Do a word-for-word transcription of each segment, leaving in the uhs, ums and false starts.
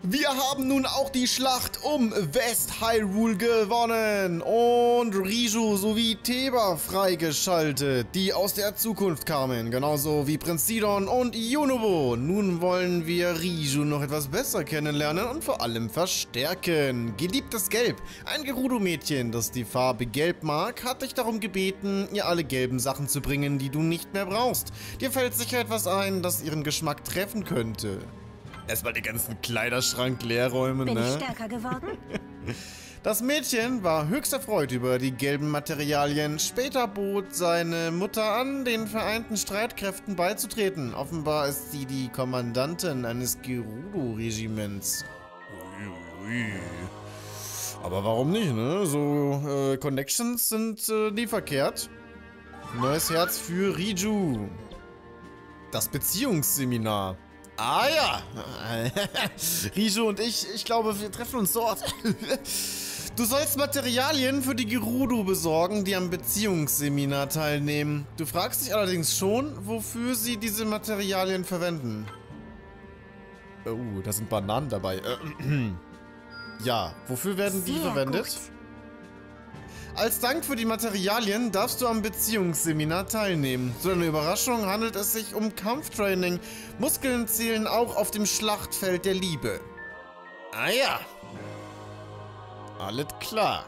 Wir haben nun auch die Schlacht um West Hyrule gewonnen und Riju sowie Theba freigeschaltet, die aus der Zukunft kamen, genauso wie Prinz Sidon und Yunobo. Nun wollen wir Riju noch etwas besser kennenlernen und vor allem verstärken. Geliebtes Gelb, ein Gerudo-Mädchen, das die Farbe Gelb mag, hat dich darum gebeten, ihr alle gelben Sachen zu bringen, die du nicht mehr brauchst. Dir fällt sicher etwas ein, das ihren Geschmack treffen könnte. Erstmal den ganzen Kleiderschrank leerräumen, Bin ne? ich stärker geworden? Das Mädchen war höchst erfreut über die gelben Materialien. Später bot seine Mutter an, den Vereinten Streitkräften beizutreten. Offenbar ist sie die Kommandantin eines Gerudo-Regiments. Uiui. Aber warum nicht, ne? So äh, Connections sind äh, nie verkehrt. Neues Herz für Riju. Das Beziehungsseminar. Ah ja, Riju und ich, ich glaube, wir treffen uns dort. Du sollst Materialien für die Gerudo besorgen, die am Beziehungsseminar teilnehmen. Du fragst dich allerdings schon, wofür sie diese Materialien verwenden. Oh, da sind Bananen dabei. Ja, wofür werden die Sehr verwendet? gut. Als Dank für die Materialien darfst du am Beziehungsseminar teilnehmen. Zu deiner Überraschung handelt es sich um Kampftraining. Muskeln zählen auch auf dem Schlachtfeld der Liebe. Ah ja. Alles klar.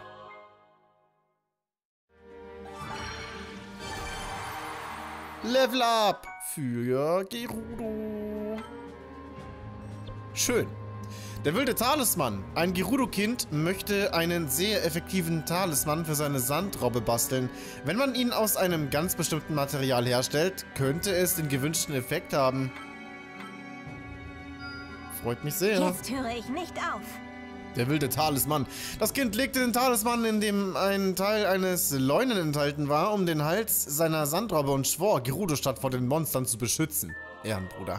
Level up für Gerudo. Schön. Der wilde Talisman. Ein Gerudo-Kind möchte einen sehr effektiven Talisman für seine Sandrobbe basteln. Wenn man ihn aus einem ganz bestimmten Material herstellt, könnte es den gewünschten Effekt haben. Freut mich sehr. Jetzt höre ich nicht auf. Der wilde Talisman. Das Kind legte den Talisman, in dem ein Teil eines Leunen enthalten war, um den Hals seiner Sandrobbe und schwor, Gerudo-Stadt vor den Monstern zu beschützen. Ehrenbruder.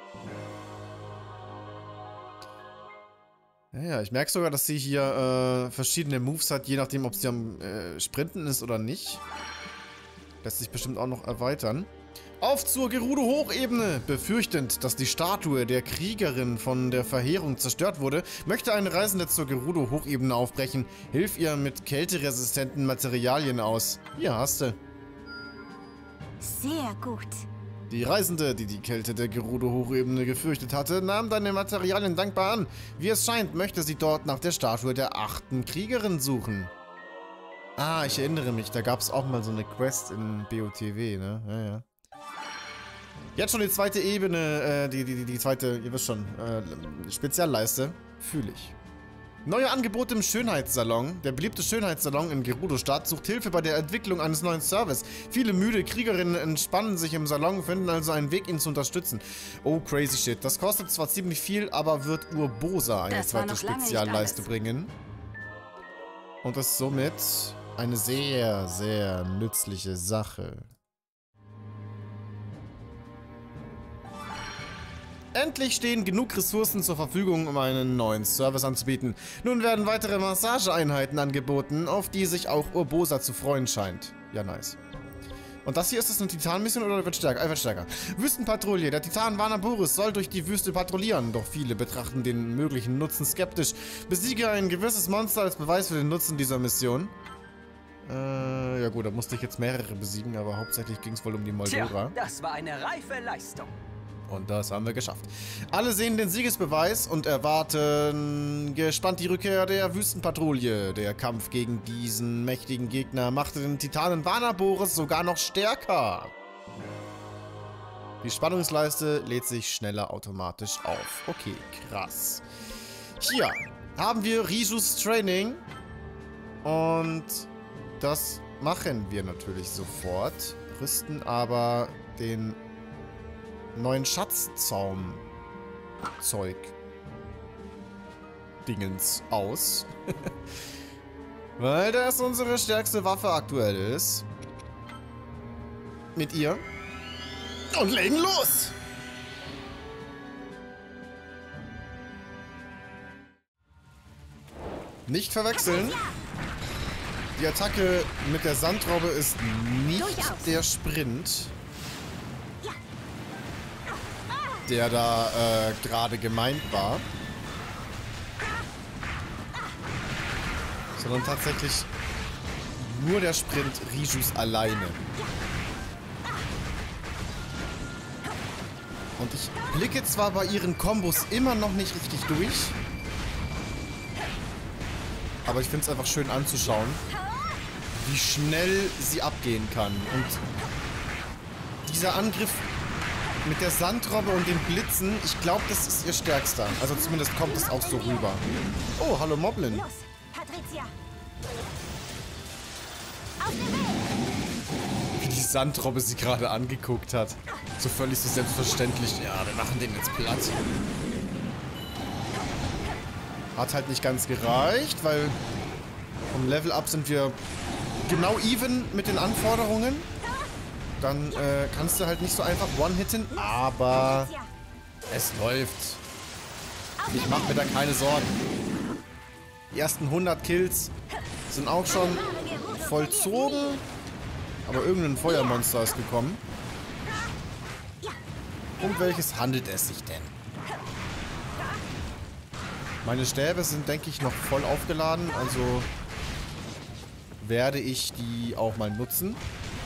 Ja, ja, ich merke sogar, dass sie hier äh, verschiedene Moves hat, je nachdem, ob sie am äh, Sprinten ist oder nicht. Lässt sich bestimmt auch noch erweitern. Auf zur Gerudo-Hochebene! Befürchtend, dass die Statue der Kriegerin von der Verheerung zerstört wurde, möchte eine Reisende zur Gerudo-Hochebene aufbrechen. Hilf ihr mit kälteresistenten Materialien aus. Hier hast du. Sehr gut. Die Reisende, die die Kälte der Gerudo-Hochebene gefürchtet hatte, nahm deine Materialien dankbar an. Wie es scheint, möchte sie dort nach der Statue der achten Kriegerin suchen. Ah, ich erinnere mich, da gab es auch mal so eine Quest in B O T W, ne? Ja, ja. Jetzt schon die zweite Ebene, äh, die, die, die zweite, ihr wisst schon, äh, Spezialleiste. Fühle ich. Neue Angebote im Schönheitssalon. Der beliebte Schönheitssalon in Gerudo-Stadt sucht Hilfe bei der Entwicklung eines neuen Service. Viele müde Kriegerinnen entspannen sich im Salon, finden also einen Weg, ihn zu unterstützen. Oh, crazy shit. Das kostet zwar ziemlich viel, aber wird Urbosa eine Das war zweite noch lange nicht Spezialleiste alles. bringen. Und das ist somit eine sehr, sehr nützliche Sache. Endlich stehen genug Ressourcen zur Verfügung, um einen neuen Service anzubieten. Nun werden weitere Massageeinheiten angeboten, auf die sich auch Urbosa zu freuen scheint. Ja, nice. Und das hier, ist das eine Titan-Mission oder wird stärker? Äh, wird stärker. Wüstenpatrouille. Der Titan Vanaboris soll durch die Wüste patrouillieren, doch viele betrachten den möglichen Nutzen skeptisch. Besiege ein gewisses Monster als Beweis für den Nutzen dieser Mission. Äh, ja gut, da musste ich jetzt mehrere besiegen, aber hauptsächlich ging es wohl um die Moldora. Tja, das war eine reife Leistung. Und das haben wir geschafft. Alle sehen den Siegesbeweis und erwarten gespannt die Rückkehr der Wüstenpatrouille. Der Kampf gegen diesen mächtigen Gegner machte den Titanen Vanaboris sogar noch stärker. Die Spannungsleiste lädt sich schneller automatisch auf. Okay, krass. Hier haben wir Rijus Training. Und das machen wir natürlich sofort. Rüsten aber den neuen Schatzzaum Zeug Dingens aus. Weil das unsere stärkste Waffe aktuell ist. Mit ihr. Und legen los! Nicht verwechseln. Die Attacke mit der Sandrobbe ist nicht Durchaus. der Sprint, der da äh, gerade gemeint war. Sondern tatsächlich nur der Sprint Rijus alleine. Und ich blicke zwar bei ihren Kombos immer noch nicht richtig durch, aber ich finde es einfach schön anzuschauen, wie schnell sie abgehen kann. Und dieser Angriff mit der Sandrobbe und den Blitzen, ich glaube, das ist ihr stärkster. Also zumindest kommt es auch so rüber. Oh, hallo Moblin. Los, Patricia. Auf den Weg. Wie die Sandrobbe sie gerade angeguckt hat. So völlig so selbstverständlich. Ja, wir machen den jetzt platt. Hat halt nicht ganz gereicht, weil vom Level Up sind wir genau even mit den Anforderungen. Dann äh, kannst du halt nicht so einfach One-Hitten, aber es läuft. Ich mache mir da keine Sorgen. Die ersten hundert Kills sind auch schon vollzogen, aber irgendein Feuermonster ist gekommen. Um welches handelt es sich denn? Meine Stäbe sind, denke ich, noch voll aufgeladen, also werde ich die auch mal nutzen.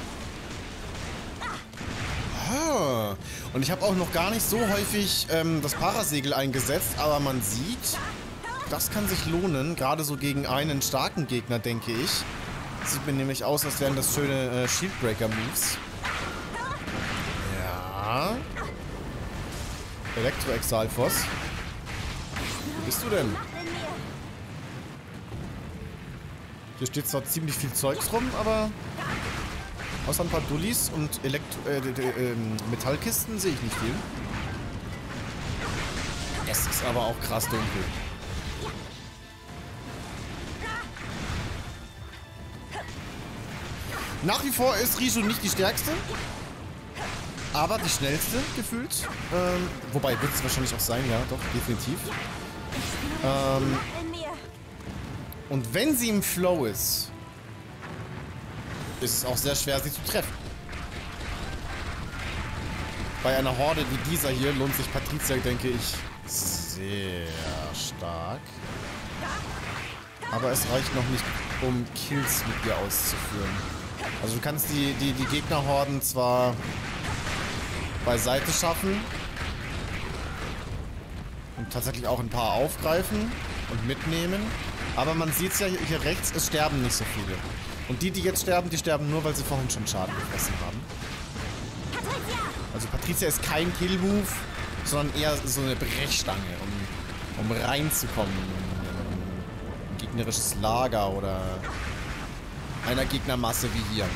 Ah, und ich habe auch noch gar nicht so häufig ähm, das Parasegel eingesetzt, aber man sieht, das kann sich lohnen, gerade so gegen einen starken Gegner, denke ich. Sieht mir nämlich aus, als wären das schöne äh, Shieldbreaker-Moves. Ja. Elektro-Exalfos. Wo bist du denn? Hier steht zwar ziemlich viel Zeugs rum, aber außer ein paar Dullis und Elektro äh, äh, äh, Metallkisten sehe ich nicht viel. Es ist aber auch krass dunkel. Nach wie vor ist Riju nicht die stärkste, aber die schnellste gefühlt. Ähm, wobei wird es wahrscheinlich auch sein, ja, doch, definitiv. Ähm, und wenn sie im Flow ist, ist es auch sehr schwer, sie zu treffen. Bei einer Horde wie dieser hier lohnt sich Patricia, denke ich, sehr stark. Aber es reicht noch nicht, um Kills mit ihr auszuführen. Also du kannst die, die, die Gegnerhorden zwar beiseite schaffen und tatsächlich auch ein paar aufgreifen und mitnehmen. Aber man sieht es ja hier rechts, es sterben nicht so viele. Und die, die jetzt sterben, die sterben nur, weil sie vorhin schon Schaden gefressen haben. Also Patricia ist kein Kill-Move, sondern eher so eine Brechstange, um, um reinzukommen in ein gegnerisches Lager oder einer Gegnermasse wie hier.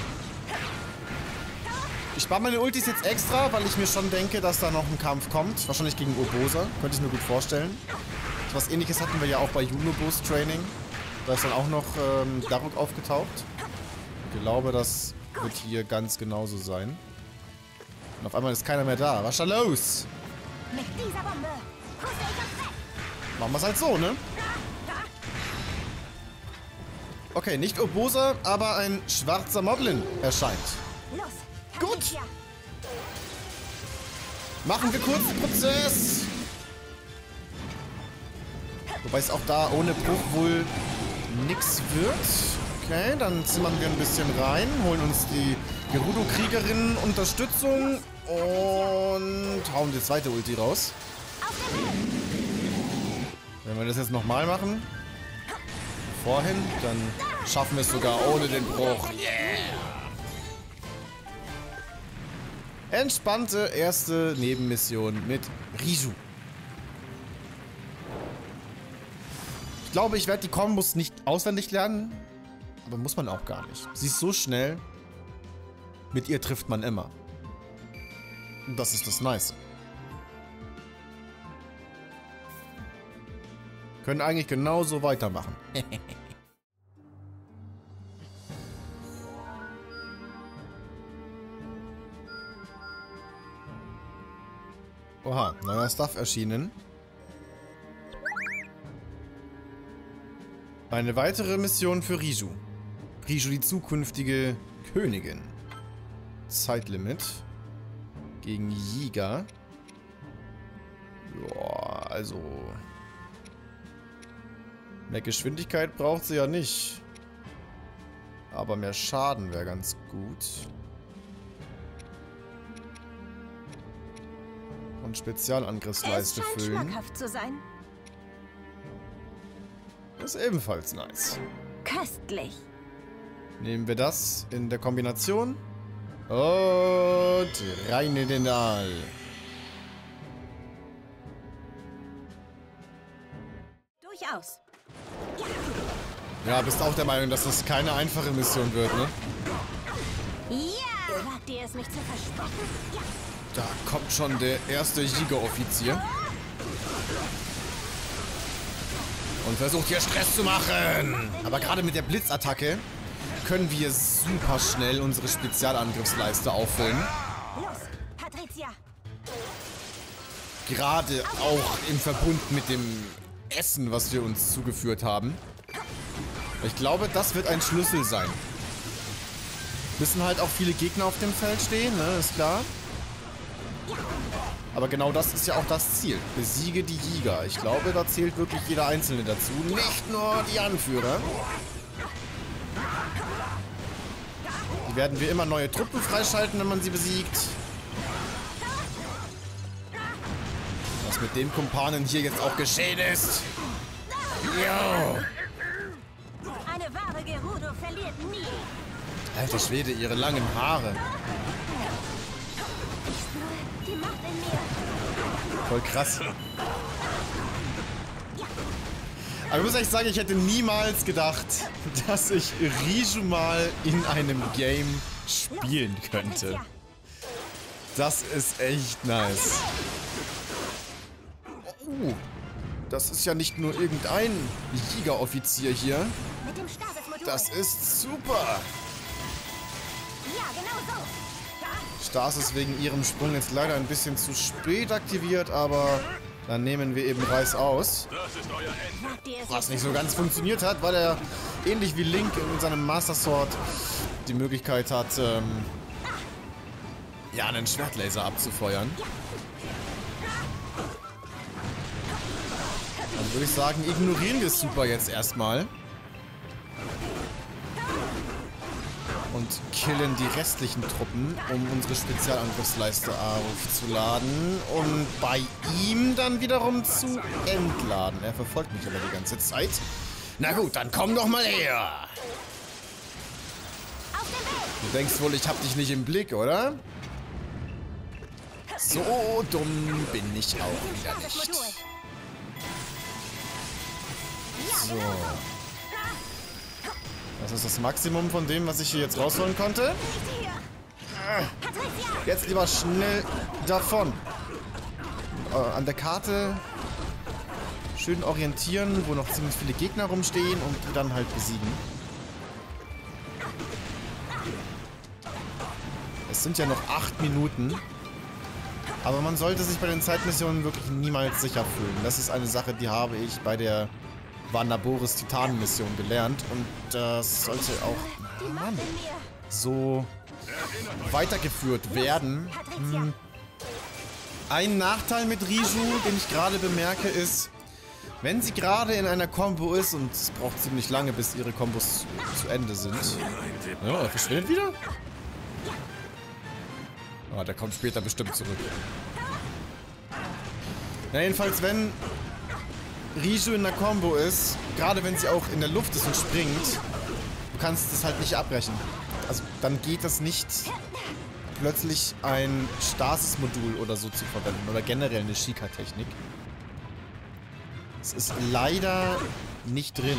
Ich spare meine Ultis jetzt extra, weil ich mir schon denke, dass da noch ein Kampf kommt. Wahrscheinlich gegen Urbosa, könnte ich mir gut vorstellen. So was Ähnliches hatten wir ja auch bei Unobos Training. Da ist dann auch noch ähm, Daruk aufgetaucht. Ich glaube, das wird hier ganz genauso sein. Und auf einmal ist keiner mehr da. Was ist da los? Machen wir es halt so, ne? Okay, nicht Urbosa, aber ein schwarzer Moblin erscheint. Gut. Machen wir kurz den Prozess. Wobei es auch da ohne Bruch wohl nix wird. Okay, dann zimmern wir ein bisschen rein, holen uns die Gerudo-Kriegerin Unterstützung und hauen die zweite Ulti raus. Wenn wir das jetzt nochmal machen, vorhin, dann schaffen wir es sogar ohne den Bruch. Yeah! Entspannte erste Nebenmission mit Riju. Ich glaube, ich werde die Kombos nicht auswendig lernen, aber muss man auch gar nicht. Sie ist so schnell, mit ihr trifft man immer. Und das ist das Nice. Können eigentlich genauso weitermachen. Oha, neuer Stuff erschienen. Eine weitere Mission für Riju. Riju, die zukünftige Königin. Zeitlimit. Gegen Yiga. Ja, also... Mehr Geschwindigkeit braucht sie ja nicht. Aber mehr Schaden wäre ganz gut. Und Spezialangriffsleiste Es scheint füllen. schmackhaft zu sein. Ist ebenfalls nice. Köstlich. Nehmen wir das in der Kombination. Und rein in den Aal. Durchaus. Ja, bist auch der Meinung, dass das keine einfache Mission wird, ne? Ja! Wagt ihr es, mich zu verspotten? Ja. Da kommt schon der erste Jägeroffizier. Und versucht hier Stress zu machen. Aber gerade mit der Blitzattacke können wir super schnell unsere Spezialangriffsleiste auffüllen. Los, Patricia. Gerade auch im Verbund mit dem Essen, was wir uns zugeführt haben. Ich glaube, das wird ein Schlüssel sein. Müssen halt auch viele Gegner auf dem Feld stehen, ne? Ist klar. Aber genau das ist ja auch das Ziel. Besiege die Jäger. Ich glaube, da zählt wirklich jeder Einzelne dazu. Nicht nur die Anführer. Die werden wir immer neue Truppen freischalten, wenn man sie besiegt. Was mit dem Kumpanen hier jetzt auch geschehen ist. Jo. Eine wahre Gerudo verliert nie. Alter Schwede, ihre langen Haare. Ich spüre die Macht in mir. Voll krass. Aber ich muss echt sagen, ich hätte niemals gedacht, dass ich Riju mal in einem Game spielen könnte. Das ist echt nice. Oh, das ist ja nicht nur irgendein Jägeroffizier hier. Mit dem Stasis-Modul. Das ist super. Ja, genau so. Stasis wegen ihrem Sprung jetzt leider ein bisschen zu spät aktiviert, aber dann nehmen wir eben Reis aus. Wagt ihr es, Was nicht so ganz funktioniert hat, weil er ähnlich wie Link in seinem Master Sword die Möglichkeit hat, ähm, ja, einen Schwertlaser abzufeuern. Dann würde ich sagen, ignorieren wir Super jetzt erstmal. Und killen die restlichen Truppen, um unsere Spezialangriffsleiste aufzuladen. Und bei ihm dann wiederum zu entladen. Er verfolgt mich aber die ganze Zeit. Na gut, dann komm doch mal her. Du denkst wohl, ich hab dich nicht im Blick, oder? So dumm bin ich auch wieder nicht. So. Das ist das Maximum von dem, was ich hier jetzt rausholen konnte. Jetzt lieber schnell davon. Äh, an der Karte schön orientieren, wo noch ziemlich viele Gegner rumstehen und die dann halt besiegen. Es sind ja noch acht Minuten. Aber man sollte sich bei den Zeitmissionen wirklich niemals sicher fühlen. Das ist eine Sache, die habe ich bei der Vanaboris Titan-Mission gelernt. Und das sollte auch, Mann, so weitergeführt werden. Hm. Ein Nachteil mit Riju, den ich gerade bemerke, ist, wenn sie gerade in einer Combo ist, und es braucht ziemlich lange, bis ihre Kombos zu Ende sind. Ja, er verschwindet wieder? Ah, der kommt später bestimmt zurück. Na, jedenfalls, wenn Riju in der Combo ist, gerade wenn sie auch in der Luft ist und springt, du kannst das halt nicht abbrechen. Also dann geht das nicht, plötzlich ein Stasis-Modul oder so zu verwenden oder generell eine Sheikah-Technik. Es ist leider nicht drin.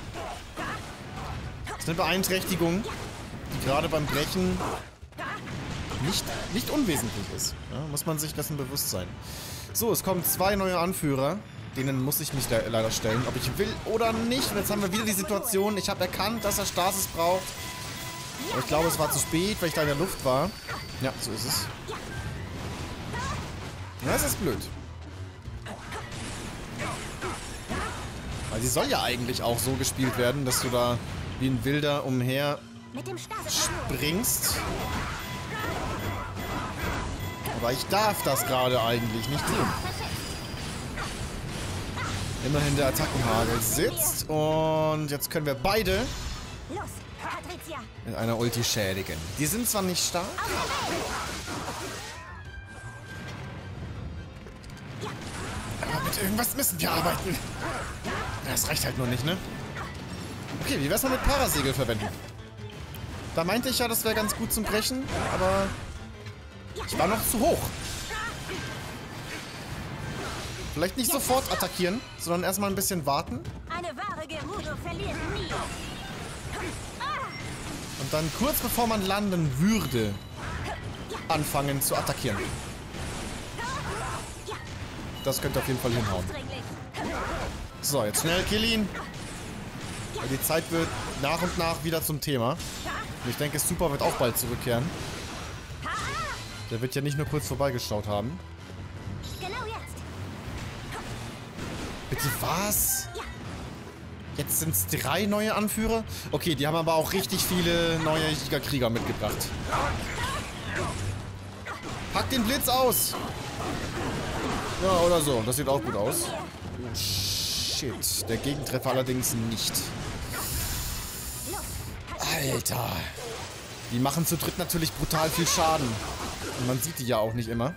Das ist eine Beeinträchtigung, die gerade beim Brechen nicht, nicht unwesentlich ist. Ja, muss man sich dessen bewusst sein. So, es kommen zwei neue Anführer. Denen muss ich mich le leider stellen, ob ich will oder nicht. Und jetzt haben wir wieder die Situation, ich habe erkannt, dass er Stasis braucht. Aber ich glaube, es war zu spät, weil ich da in der Luft war. Ja, so ist es. Ja, das ist blöd. Weil sie soll ja eigentlich auch so gespielt werden, dass du da wie ein Wilder umher springst. Aber ich darf das gerade eigentlich nicht tun. Immerhin der Attackenhagel sitzt. Und jetzt können wir beide Los, Patricia. mit einer Ulti schädigen. Die sind zwar nicht stark. Aber mit irgendwas müssen wir arbeiten. Das reicht halt nur nicht, ne? Okay, wie wär's mal mit Parasegel verwenden? Da meinte ich ja, das wäre ganz gut zum Brechen, aber ich war noch zu hoch. Vielleicht nicht sofort attackieren, sondern erstmal ein bisschen warten. Eine wahre Gerudo verliert nie. Und dann kurz bevor man landen würde, anfangen zu attackieren. Das könnte auf jeden Fall hinhauen. So, jetzt schnell kill ihn. Die Zeit wird nach und nach wieder zum Thema. Und ich denke, Super wird auch bald zurückkehren. Der wird ja nicht nur kurz vorbeigeschaut haben. Genau jetzt. Bitte was? Jetzt sind es drei neue Anführer? Okay, die haben aber auch richtig viele neue Giga-Krieger mitgebracht. Pack den Blitz aus! Ja, oder so. Das sieht auch gut aus. Oh, shit. Der Gegentreffer allerdings nicht. Alter. Die machen zu dritt natürlich brutal viel Schaden. Und man sieht die ja auch nicht immer.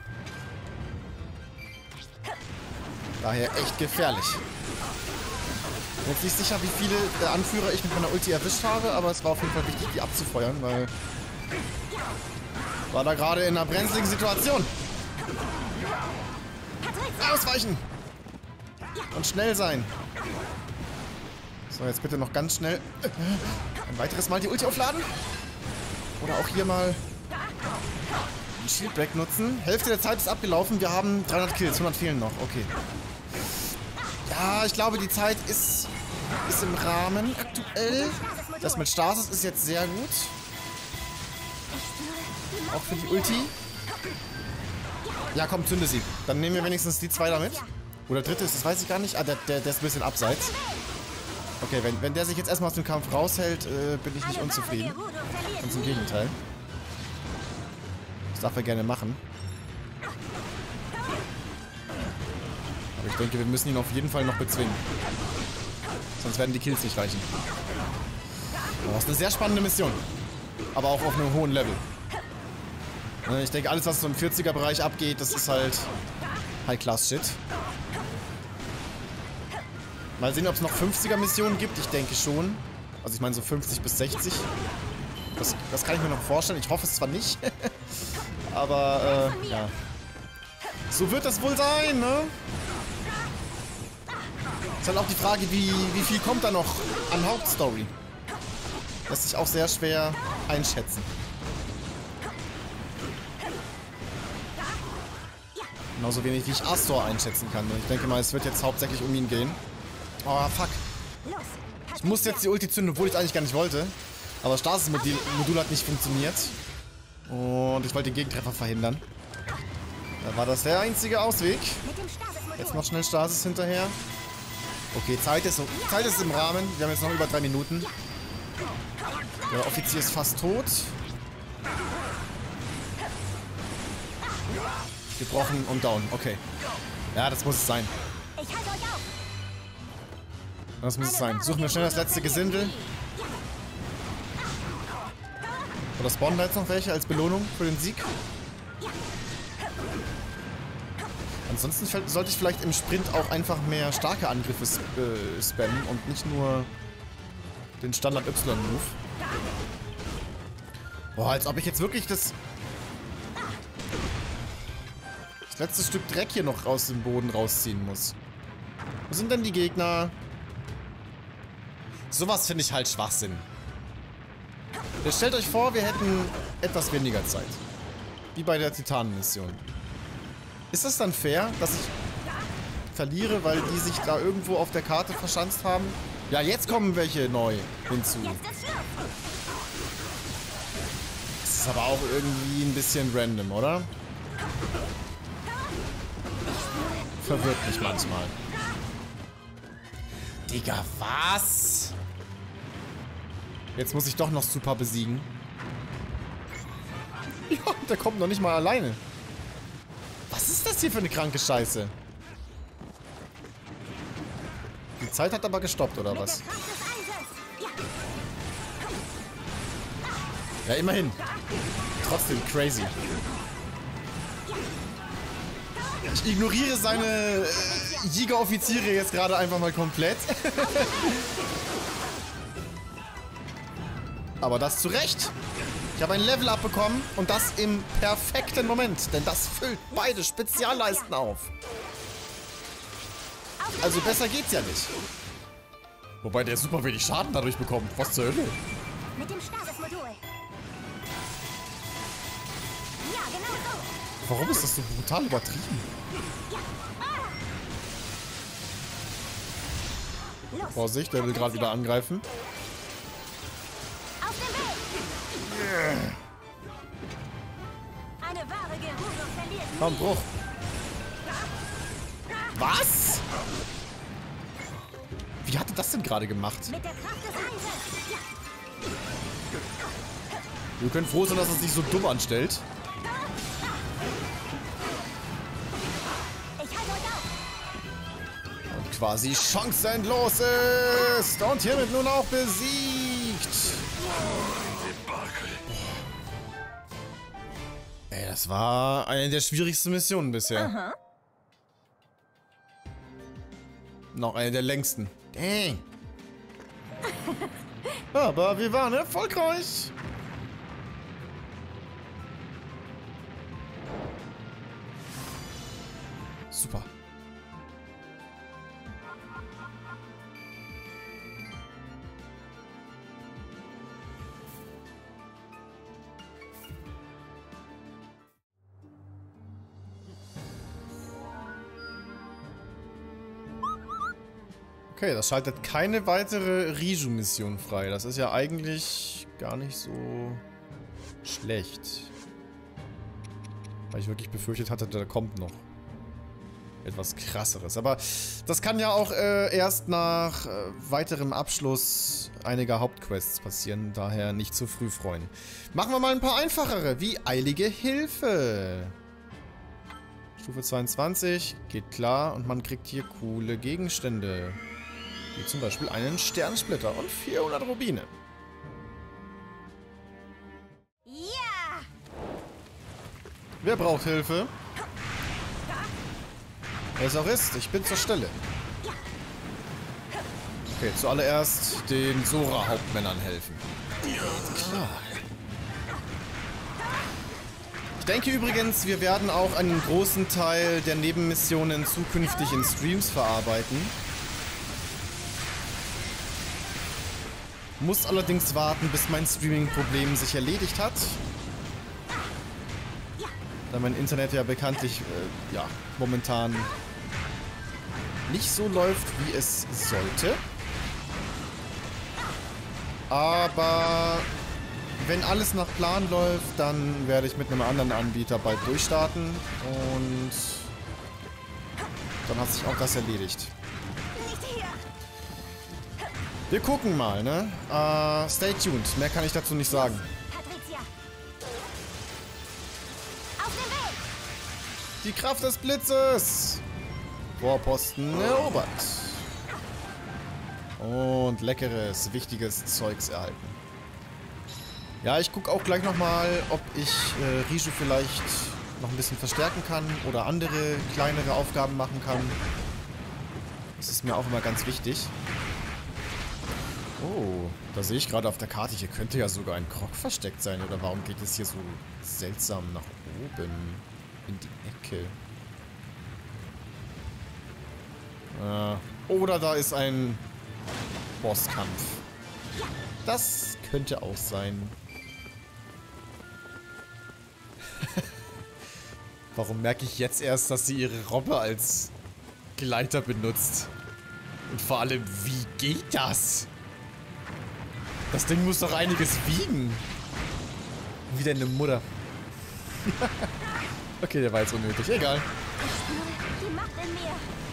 Daher echt gefährlich. Ich bin jetzt nicht sicher, wie viele der Anführer ich mit meiner Ulti erwischt habe, aber es war auf jeden Fall wichtig, die abzufeuern, weil... war da gerade in einer brenzligen Situation. Ausweichen! Und schnell sein. So, jetzt bitte noch ganz schnell ein weiteres Mal die Ulti aufladen. Oder auch hier mal den Shield Break nutzen. Hälfte der Zeit ist abgelaufen. Wir haben dreihundert Kills. hundert fehlen noch. Okay. Ja, ich glaube, die Zeit ist, ist im Rahmen aktuell. Das mit Stasis ist jetzt sehr gut. Auch für die Ulti. Ja, komm, zünde sie. Dann nehmen wir wenigstens die zwei damit. Oder dritte ist, das weiß ich gar nicht. Ah, der, der, der ist ein bisschen abseits. Okay, wenn, wenn der sich jetzt erstmal aus dem Kampf raushält, äh, bin ich nicht unzufrieden. Ganz im Gegenteil. Das darf er gerne machen. Aber ich denke, wir müssen ihn auf jeden Fall noch bezwingen. Sonst werden die Kills nicht reichen. Aber das ist eine sehr spannende Mission. Aber auch auf einem hohen Level. Ich denke, alles, was so im vierziger-Bereich abgeht, das ist halt High-Class-Shit. Mal sehen, ob es noch fünfziger-Missionen gibt. Ich denke schon. Also ich meine so fünfzig bis sechzig. Das, das kann ich mir noch vorstellen. Ich hoffe es zwar nicht. Aber, äh, ja. So wird das wohl sein, ne? Ist halt auch die Frage, wie, wie viel kommt da noch an Hauptstory. Lässt sich auch sehr schwer einschätzen. Genauso wenig, wie ich Astor einschätzen kann. Und ich denke mal, es wird jetzt hauptsächlich um ihn gehen. Oh, fuck. Ich muss jetzt die Ulti zünden, obwohl ich es eigentlich gar nicht wollte. Aber das Stasis-Modul hat nicht funktioniert. Und ich wollte den Gegentreffer verhindern. Da war das der einzige Ausweg. Jetzt noch schnell Stasis hinterher. Okay, Zeit ist, Zeit ist im Rahmen. Wir haben jetzt noch über drei Minuten. Der Offizier ist fast tot. Gebrochen und down. Okay. Ja, das muss es sein. Das muss es sein. Suchen wir schnell das letzte Gesindel. Oder spawnen da jetzt noch welche als Belohnung für den Sieg? Ansonsten sollte ich vielleicht im Sprint auch einfach mehr starke Angriffe äh, spammen und nicht nur den Standard-Y-Move. Boah, als ob ich jetzt wirklich das... das letzte Stück Dreck hier noch aus dem Boden rausziehen muss. Wo sind denn die Gegner? Sowas finde ich halt Schwachsinn. Jetzt stellt euch vor, wir hätten etwas weniger Zeit. Wie bei der Titanen-Mission. Ist das dann fair, dass ich verliere, weil die sich da irgendwo auf der Karte verschanzt haben? Ja, jetzt kommen welche neu hinzu. Das ist aber auch irgendwie ein bisschen random, oder? Verwirrt mich manchmal. Digga, was? Jetzt muss ich doch noch Super besiegen. Ja, der kommt noch nicht mal alleine. Was ist das hier für eine kranke Scheiße? Die Zeit hat aber gestoppt, oder Mit was? der Kraft des Eisens. Ja. Ja, immerhin. Trotzdem crazy. Ich ignoriere seine äh, Jägeroffiziere jetzt gerade einfach mal komplett. Aber das zu Recht. Ich habe ein Level-Up bekommen und das im perfekten Moment, denn das füllt beide Spezialleisten auf. Also besser geht's ja nicht. Wobei der super wenig Schaden dadurch bekommt. Was zur Hölle? Mit dem Stabesmodul. Ja, genau so. Warum ist das so brutal übertrieben? Los. Vorsicht, der will gerade wieder angreifen. Auf dem Weg. Eine wahre Gerudo verliert nie. Komm, Bruch. Was? Wie hat er das denn gerade gemacht? Mit der Kraft des Eisens. Ja. Wir können froh sein, dass es sich so dumm anstellt. Ich halte euch auf. Und quasi chancenlos ist. Und hiermit nun auch besiegt. Ey, das war eine der schwierigsten Missionen bisher. Aha. Noch eine der längsten. Dang. Aber wir waren erfolgreich. Super. Okay, das schaltet keine weitere Riju-Mission frei. Das ist ja eigentlich gar nicht so schlecht. Weil ich wirklich befürchtet hatte, da kommt noch etwas Krasseres. Aber das kann ja auch äh, erst nach äh, weiterem Abschluss einiger Hauptquests passieren. Daher nicht zu früh freuen. Machen wir mal ein paar einfachere, wie eilige Hilfe. Stufe zweiundzwanzig, geht klar. Und man kriegt hier coole Gegenstände. Wie zum Beispiel einen Sternsplitter und vierhundert Rubine. Ja. Wer braucht Hilfe? Wer es auch ist, ich bin zur Stelle. Okay, zuallererst den Sora-Hauptmännern helfen. Klar. Ich denke übrigens, wir werden auch einen großen Teil der Nebenmissionen zukünftig in Streams verarbeiten. Muss allerdings warten, bis mein Streaming-Problem sich erledigt hat. Da mein Internet ja bekanntlich, äh, ja, momentan nicht so läuft, wie es sollte. Aber wenn alles nach Plan läuft, dann werde ich mit einem anderen Anbieter bald durchstarten. Und dann hat sich auch das erledigt. Nicht hier. Wir gucken mal, ne? Uh, stay tuned. Mehr kann ich dazu nicht sagen. Patricia. Auf dem Weg. Die Kraft des Blitzes. Vorposten erobert. Und leckeres, wichtiges Zeugs erhalten. Ja, ich gucke auch gleich nochmal, ob ich äh, Riju vielleicht noch ein bisschen verstärken kann oder andere kleinere Aufgaben machen kann. Das ist mir auch immer ganz wichtig. Oh, da sehe ich gerade auf der Karte, hier könnte ja sogar ein Krog versteckt sein. Oder warum geht es hier so seltsam nach oben in die Ecke? Äh, oder da ist ein Bosskampf. Das könnte auch sein. Warum merke ich jetzt erst, dass sie ihre Robbe als Gleiter benutzt? Und vor allem, wie geht das? Das Ding muss doch einiges wiegen. Wie deine Mutter. Okay, der war jetzt unnötig. Egal. Ich spüre die Macht in mir.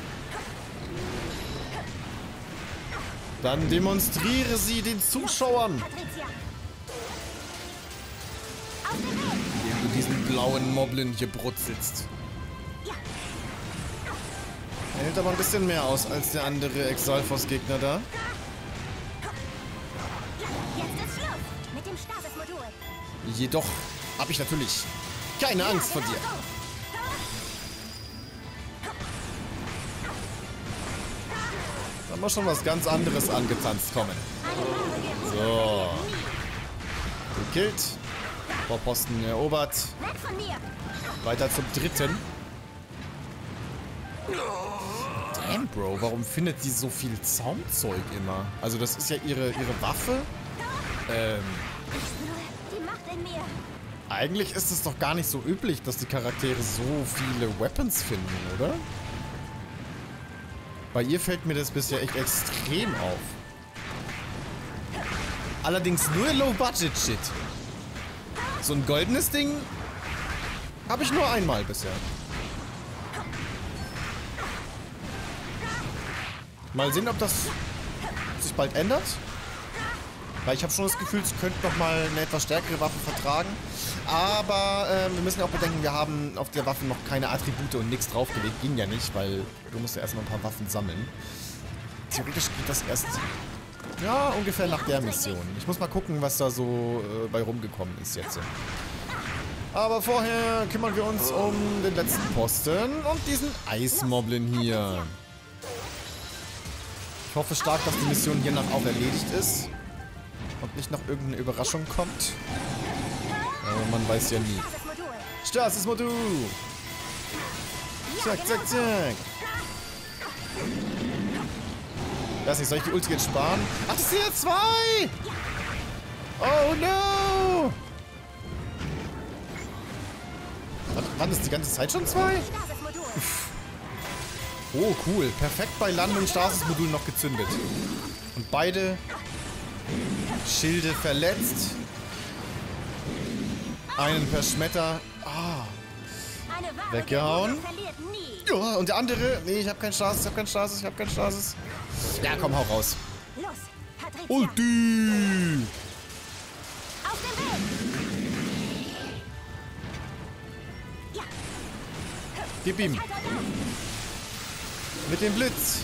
Dann demonstriere sie den Zuschauern, Patricia. Auf dem Weg. indem du diesen blauen Moblin hier brutzelst. Ja. Hält aber ein bisschen mehr aus als der andere Exalfos-Gegner da. Jetzt ist Schluss mit dem Stasis-Modul. Jedoch habe ich natürlich keine Angst vor dir. Da muss schon was ganz anderes angetanzt kommen. So. Gekillt. Vorposten erobert. Weg von mir. Weiter zum dritten. Damn, Bro, warum findet sie so viel Zaumzeug immer? Also das ist ja ihre, ihre Waffe. Ähm, Die Macht in mir. eigentlich ist es doch gar nicht so üblich, dass die Charaktere so viele Weapons finden, oder? Bei ihr fällt mir das bisher echt extrem auf. Allerdings nur Low-Budget-Shit. So ein goldenes Ding habe ich nur einmal bisher. Mal sehen, ob das sich bald ändert. Weil ich habe schon das Gefühl, sie könnte noch mal eine etwas stärkere Waffe vertragen. Aber äh, wir müssen ja auch bedenken, wir haben auf der Waffe noch keine Attribute und nichts draufgelegt. Ging ja nicht, weil du musst ja erstmal ein paar Waffen sammeln. Theoretisch geht das erst, ja, ungefähr nach der Mission. Ich muss mal gucken, was da so äh, bei rumgekommen ist jetzt. Aber vorher kümmern wir uns um den letzten Posten und diesen Eismoblin hier. Ich hoffe stark, dass die Mission hiernach auch erledigt ist. Und nicht noch irgendeine Überraschung kommt. Aber man weiß ja nie. Stasis-Modul! Zack, zack, zack! Ich weiß nicht, soll ich die Ulti jetzt sparen? Ach, das sind ja zwei! Oh no! Waren das die ganze Zeit schon zwei? Oh, cool. Perfekt bei Landung Stasis-Modul noch gezündet. Und beide Schilde verletzt. Einen per Schmetter. Ah. Weggehauen. Ja, und der andere. Nee, ich hab keinen Stasis, ich hab keinen Stasis, ich hab keinen Stasis. Ja, komm, hau raus. Ulti! Auf dem Weg! Ja. Gib ihm. Mit dem Blitz.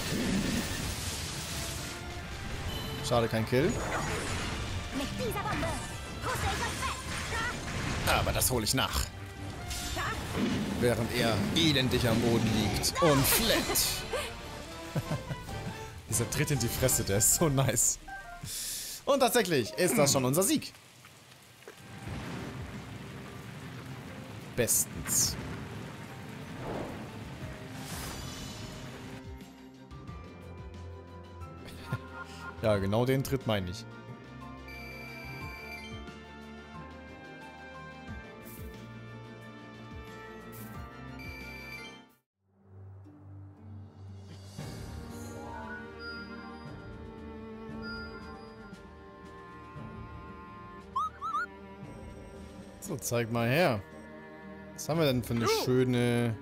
Schade, kein Kill. Mit dieser Bombe puste ich euch weg. Aber das hole ich nach. Während er elendig am Boden liegt und flennt. Dieser Tritt in die Fresse, der ist so nice. Und tatsächlich ist das schon unser Sieg. Bestens. Ja, genau den Tritt meine ich. So, zeig mal her. Was haben wir denn für eine schöne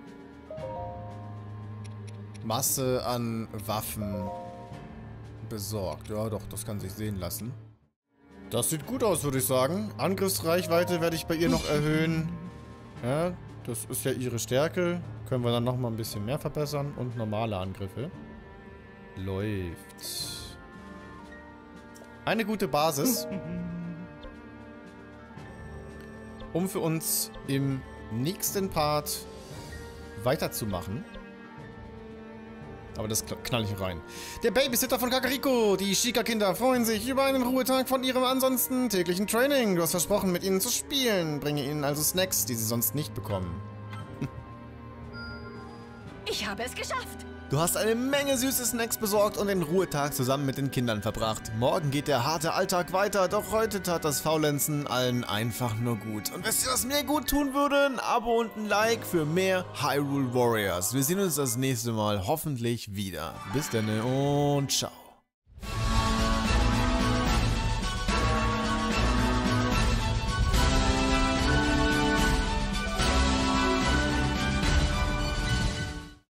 Masse an Waffen besorgt? Ja, doch, das kann sich sehen lassen. Das sieht gut aus, würde ich sagen. Angriffsreichweite werde ich bei ihr noch erhöhen. Ja, das ist ja ihre Stärke. Können wir dann noch mal ein bisschen mehr verbessern. Und normale Angriffe. Läuft. Eine gute Basis. Um für uns im nächsten Part weiterzumachen. Aber das knall ich rein. Der Babysitter von Kakariko. Die Shika-Kinder freuen sich über einen Ruhetag von ihrem ansonsten täglichen Training. Du hast versprochen, mit ihnen zu spielen. Bringe ihnen also Snacks, die sie sonst nicht bekommen. Ich habe es geschafft. Du hast eine Menge süße Snacks besorgt und den Ruhetag zusammen mit den Kindern verbracht. Morgen geht der harte Alltag weiter, doch heute tat das Faulenzen allen einfach nur gut. Und wisst ihr, was mir gut tun würde? Ein Abo und ein Like für mehr Hyrule Warriors. Wir sehen uns das nächste Mal hoffentlich wieder. Bis dann und ciao.